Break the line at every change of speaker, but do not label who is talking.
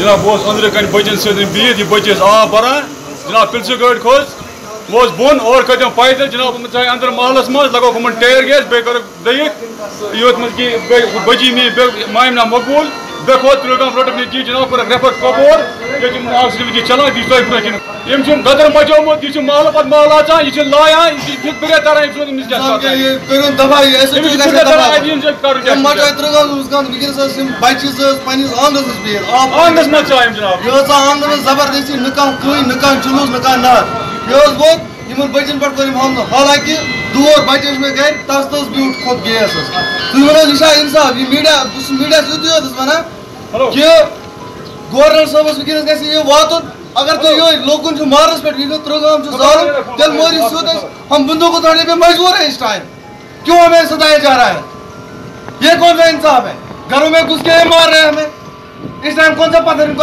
जनाब बहुत अंदर कन बचन सत बिहत यह बच आब बरान जनाब पिलसु गाड़ खोज वो बोन और कदम पैदल जनाब चाहे अंदर महलस मज लगो हम टेर गैस बे कर दयित योत मज की बजी मे मामना मकबूल बे खो त्रेगाम रोड में की जनाब कर रेफर कपोर ये ऑक्सीजन चला दी तो यम गदर मचोमुत यह महल पत महल आचान यह लाया यह बगैर तरह
ये करुन दफा ऐसे
आंगस मत चाहम जनाब
आंगन जबरदस्ती न कह जुलूस न कह नार यह वो इन बचन पे कर हमला हालांकि दूर बचे मे गर तस तस ब्यूट खोत गैस तुम वो इंसाफ यह मीडिया युत वन कि गवर्नर सबस वनस गए वात अगर तुम ये लोगन मारस पे त्रेगाम जालम तेल मोरी सूद हम बंदूक उठाने पे मजबूर है इस टाइम क्यों हमें सताया जा रहा है ये कौन सा इंसाफ है घरों में घुस के मार रहे हैं हमें इस टाइम कौन सा पत्थर